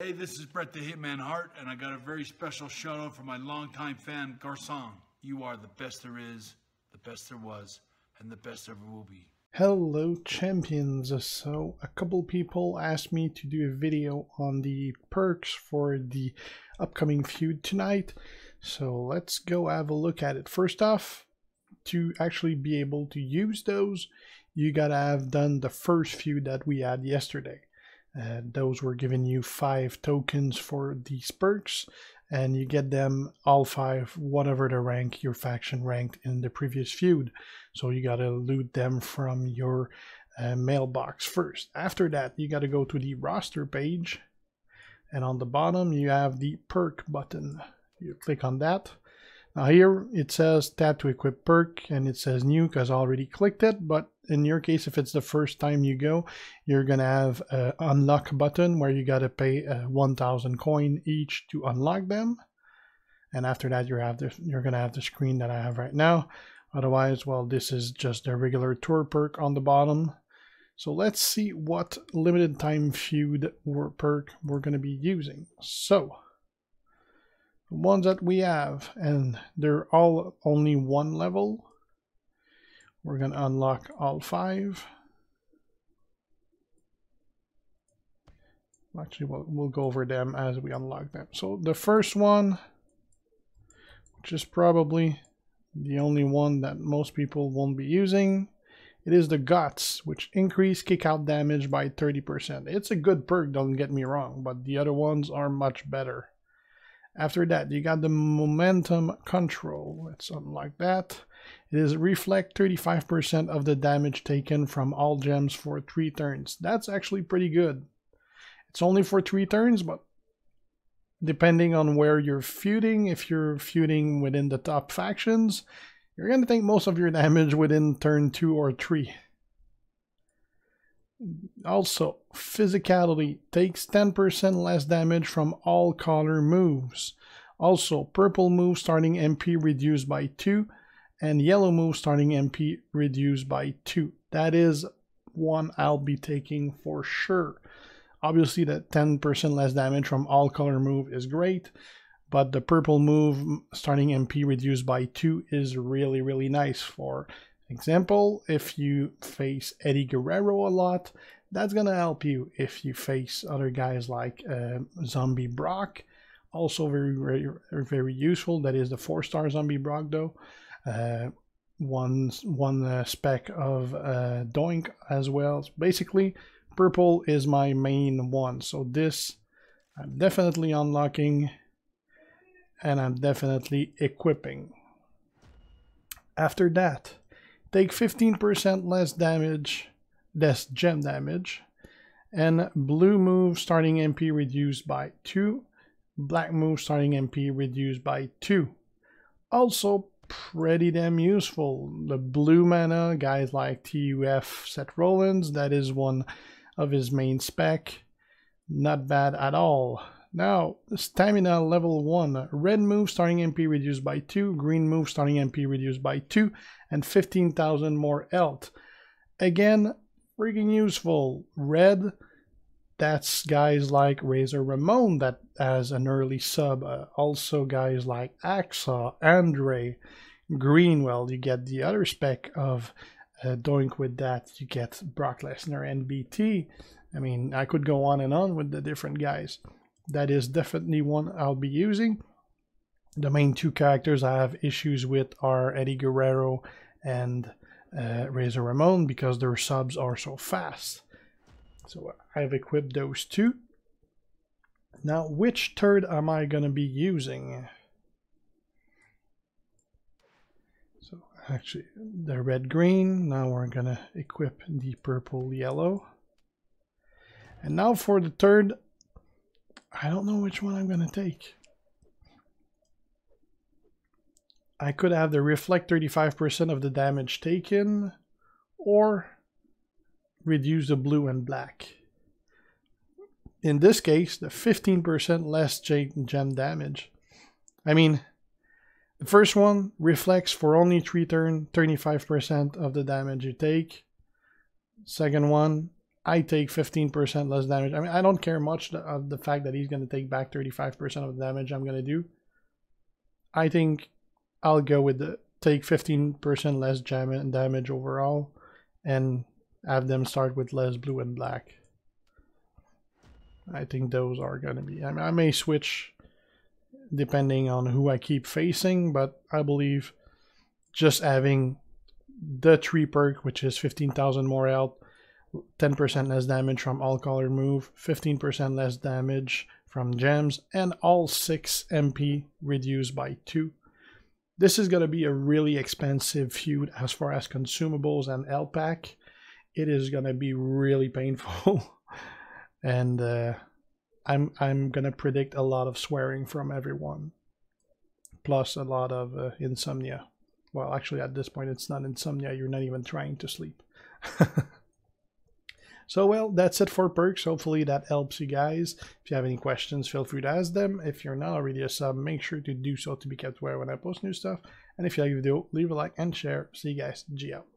Hey, this is Bret the Hitman Hart, and I got a very special shout out for my longtime fan, Garcon. You are the best there is, the best there was, and the best ever will be. Hello champions, so a couple people asked me to do a video on the perks for the upcoming feud tonight, so let's go have a look at it. First off, to actually be able to use those, you gotta have done the first feud that we had yesterday. Those were giving you 5 tokens for these perks, and you get them all 5 whatever the rank your faction ranked in the previous feud. So you gotta loot them from your mailbox first. After that, you gotta go to the roster page, and on the bottom you have the perk button. You click on that. Now here it says tap to equip perk, and it says new because I already clicked it, but in your case, if it's the first time you go, you're gonna have an unlock button where you gotta pay 1,000 coin each to unlock them, and after that you're gonna have the screen that I have right now. Otherwise, well, this is just a regular tour perk on the bottom. So let's see what limited time feud perk we're gonna be using. So the ones that we have, and they're all only 1 level. We're going to unlock all 5. Actually, we'll go over them as we unlock them. So the first one, which is probably the only one that most people won't be using, it is the Guts, which increase kick-out damage by 30%. It's a good perk, don't get me wrong, but the other ones are much better. After that, you got the Momentum Control. Let's unlock that. It is reflect 35% of the damage taken from all gems for 3 turns. That's actually pretty good. It's only for 3 turns, but depending on where you're feuding, if you're feuding within the top factions, you're going to take most of your damage within turn 2 or 3. Also, physicality takes 10% less damage from all color moves. Also, purple move starting MP reduced by 2, and yellow move starting MP reduced by 2. That is one I'll be taking for sure. Obviously, the 10% less damage from all color move is great, but the purple move starting MP reduced by 2 is really, really nice. For example, if you face Eddie Guerrero a lot, that's gonna help you. If you face other guys like Zombie Brock, also very useful. That is the 4-star Zombie Brock though. One spec of Doink as well. So basically, purple is my main one. So this I'm definitely unlocking, and I'm definitely equipping. After that, take 15% less damage, less gem damage, and blue move starting MP reduced by 2, black move starting MP reduced by 2. Also pretty damn useful. The blue mana, guys like TUF Seth Rollins, that is one of his main spec. Not bad at all. Now, stamina level 1. Red move starting MP reduced by 2, green move starting MP reduced by 2, and 15,000 more health. Again, freaking useful. Red, that's guys like Razor Ramon that has an early sub. Also guys like Axa, Andre. Green, well, you get the other spec of Doink with that. You get Brock Lesnar and BT. I mean, I could go on and on with the different guys. That is definitely one I'll be using. The main 2 characters I have issues with are Eddie Guerrero and Razor Ramon because their subs are so fast. So I've equipped those 2. Now, which third am I going to be using? So actually, the red-green. Now we're going to equip the purple-yellow. And now for the third, I don't know which one I'm going to take. I could have the reflect 35% of the damage taken, or reduce the blue and black. In this case, the 15% less gem damage. I mean, the first one reflects for only 3 turns, 35% of the damage you take. Second one, I take 15% less damage. I mean, I don't care much of the fact that he's going to take back 35% of the damage I'm going to do. I think I'll go with the take 15% less damage overall and have them start with less blue and black. I think those are going to be... I mean, I may switch depending on who I keep facing, but I believe just having the 3 perk, which is 15,000 more health, 10% less damage from all color move, 15% less damage from gems, and all 6 MP reduced by 2. This is going to be a really expensive feud as far as consumables and health pack. It is going to be really painful. And I'm going to predict a lot of swearing from everyone. Plus a lot of insomnia. Well, actually at this point it's not insomnia, you're not even trying to sleep. So, well, that's it for perks. Hopefully that helps you guys. If you have any questions, feel free to ask them. If you're not already a sub, make sure to do so to be kept aware when I post new stuff. And if you like the video, leave a like and share. See you guys. G out.